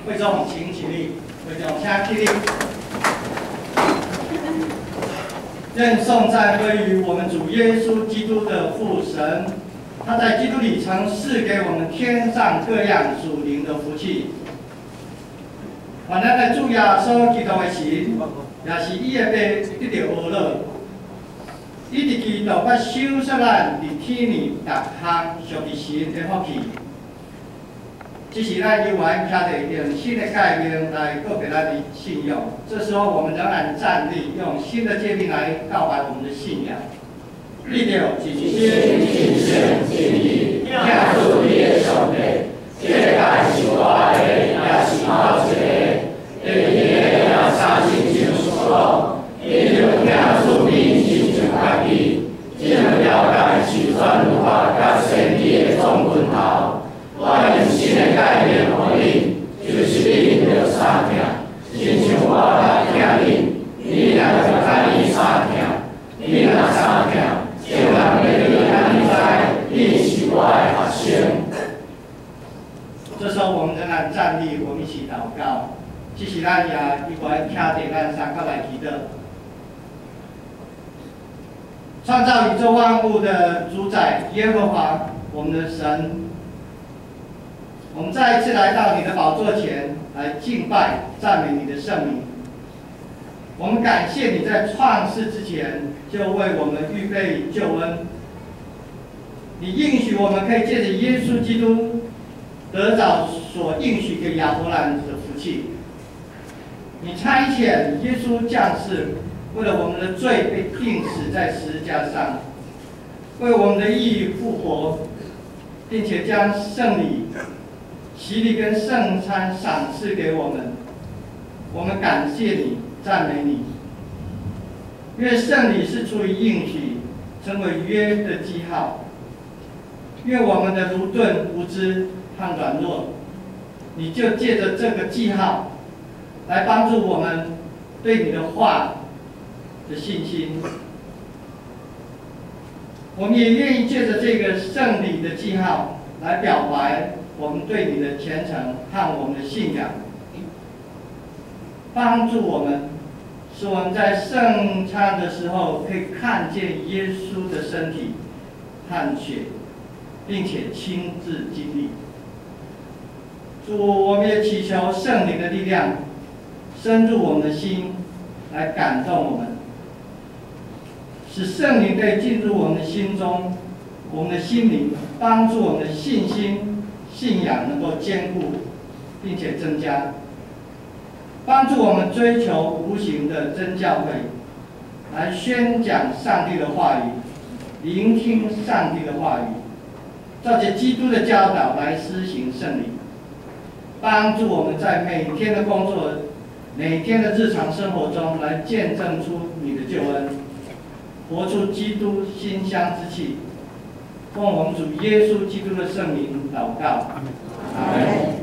会众请起立，会众请起立。愿颂赞归于我们主耶稣基督的父神，他在基督里曾赐给我们天上各样属灵的福气。原咱的主耶稣基督的神，也是伊的爸得到呵乐。伊伫基督捌收束咱伫天里逐项属于神的福气。这是咱由来听着用新的概念来告别咱的信仰。这时候，我们仍然站立，用新的诫命来告白我们的信仰。第六，尽心、尽性、尽意，领受你的上帝。这个界是我的，也是我一个。第二个要相信就所讲，你就领受你亲像家己，只能了解是专律法甲先知的总分头。我用新的概念互你，就是你着相听，亲像我来听你，你若就甲你相听，你若相听，就人要你安尼知，你是我的学生。这时候我们仍然站立，我们一起祷告。这是咱也一关听着咱三角来祈祷。创造宇宙万物的主宰耶和华，我们的神。我们再一次来到你的宝座前来敬拜、赞美你的圣名。我们感谢你在创世之前就为我们预备救恩。你应许我们可以借着耶稣基督得着所应许给亚伯兰的福气。你差遣耶稣降世，为了我们的罪被钉死在十字架上，为我们的义复活，并且将圣礼。洗礼跟圣餐赏赐给我们，我们感谢你，赞美你。因为圣礼是出于应许，成为约的记号。因为我们的愚钝、无知和软弱，你就借着这个记号，来帮助我们对你的话的信心。我们也愿意借着这个圣礼的记号来表白。我们对你的虔诚和我们的信仰，帮助我们，使我们在圣餐的时候可以看见耶稣的身体和血，并且亲自经历。主，我们也祈求圣灵的力量深入我们的心，来感动我们，使圣灵可以进入我们的心中，我们的心灵，帮助我们的信心。信仰能够坚固，并且增加，帮助我们追求无形的真教会，来宣讲上帝的话语，聆听上帝的话语，照着基督的教导来施行圣礼，帮助我们在每天的工作、每天的日常生活中来见证出你的救恩，活出基督馨香之气。奉我们主耶稣基督的圣名祷告，阿门。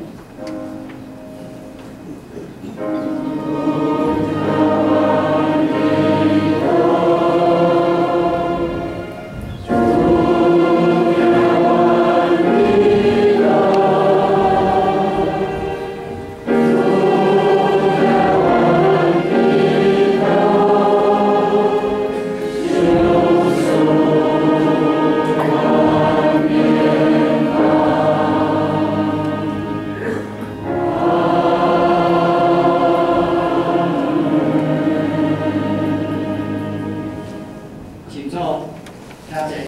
请坐，谢谢。